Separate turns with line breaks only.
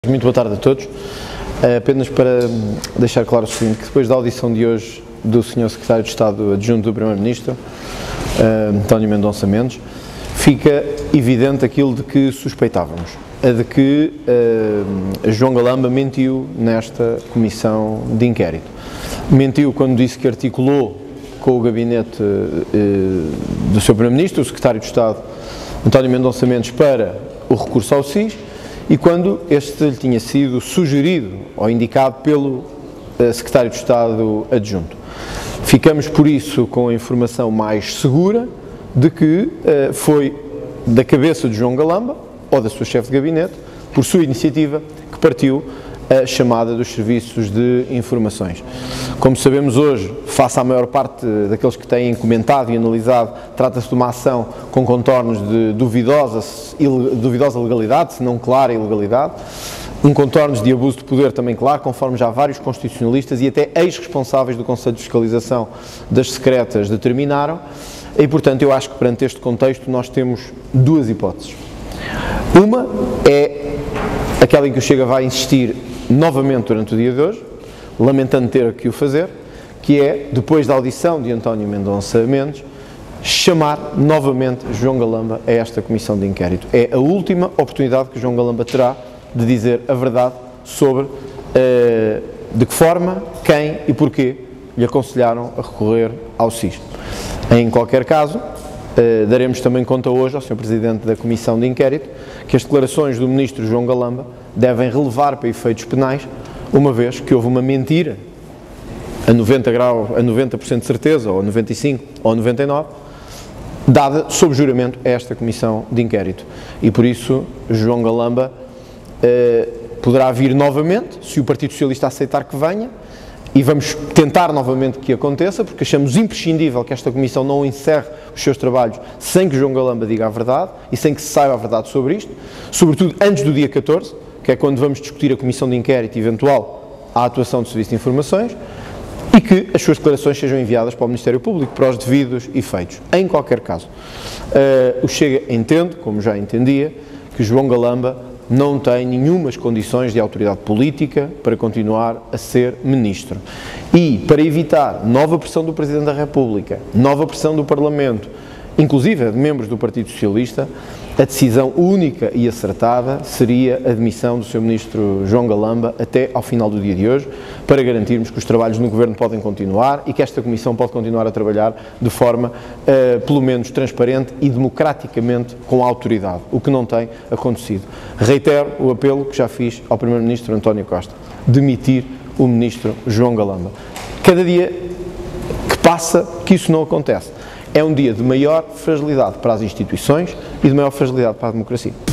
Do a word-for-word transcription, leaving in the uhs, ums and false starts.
Muito boa tarde a todos. Apenas para deixar claro o seguinte, que depois da audição de hoje do senhor Secretário de Estado Adjunto do Primeiro-Ministro, António Mendonça Mendes, fica evidente aquilo de que suspeitávamos, a de que uh, João Galamba mentiu nesta comissão de inquérito. Mentiu quando disse que articulou com o gabinete uh, do seu Primeiro-Ministro, o Secretário de Estado António Mendonça Mendes, para o recurso ao S I S, e quando este lhe tinha sido sugerido ou indicado pelo uh, Secretário de Estado Adjunto. Ficamos, por isso, com a informação mais segura de que uh, foi da cabeça de João Galamba, ou da sua chefe de gabinete, por sua iniciativa, que partiu a chamada dos serviços de informações. Como sabemos hoje, face à maior parte daqueles que têm comentado e analisado, trata-se de uma ação com contornos de duvidosa, duvidosa legalidade, se não clara ilegalidade, um contornos de abuso de poder também claro, conforme já vários constitucionalistas e até ex-responsáveis do Conselho de Fiscalização das secretas determinaram, e portanto eu acho que perante este contexto nós temos duas hipóteses. Uma é aquela em que o Chega vai insistir novamente durante o dia de hoje, lamentando ter que o fazer, que é, depois da audição de António Mendonça Mendes, chamar novamente João Galamba a esta comissão de inquérito. É a última oportunidade que João Galamba terá de dizer a verdade sobre uh, de que forma, quem e porquê lhe aconselharam a recorrer ao S I S. Em qualquer caso, uh, daremos também conta hoje ao senhor Presidente da Comissão de Inquérito que as declarações do Ministro João Galamba devem relevar para efeitos penais, uma vez que houve uma mentira a noventa graus, a noventa por cento de certeza, ou a noventa e cinco por cento, ou a noventa e nove por cento, dada sob juramento a esta Comissão de Inquérito. E por isso, João Galamba eh, poderá vir novamente, se o Partido Socialista aceitar que venha, e vamos tentar novamente que aconteça, porque achamos imprescindível que esta Comissão não encerre os seus trabalhos sem que João Galamba diga a verdade e sem que se saiba a verdade sobre isto, sobretudo antes do dia catorze, que é quando vamos discutir a Comissão de Inquérito eventual à atuação do Serviço de Informações, e que as suas declarações sejam enviadas para o Ministério Público, para os devidos efeitos. Em qualquer caso, uh, o Chega entende, como já entendia, que João Galamba não tem nenhumas condições de autoridade política para continuar a ser Ministro. E, para evitar nova pressão do Presidente da República, nova pressão do Parlamento, inclusive de membros do Partido Socialista, a decisão única e acertada seria a demissão do seu Ministro João Galamba até ao final do dia de hoje, para garantirmos que os trabalhos no Governo podem continuar e que esta Comissão pode continuar a trabalhar de forma, uh, pelo menos, transparente e democraticamente com autoridade, o que não tem acontecido. Reitero o apelo que já fiz ao Primeiro-Ministro António Costa, demitir o Ministro João Galamba. Cada dia que passa que isso não acontece, é um dia de maior fragilidade para as instituições e de maior fragilidade para a democracia.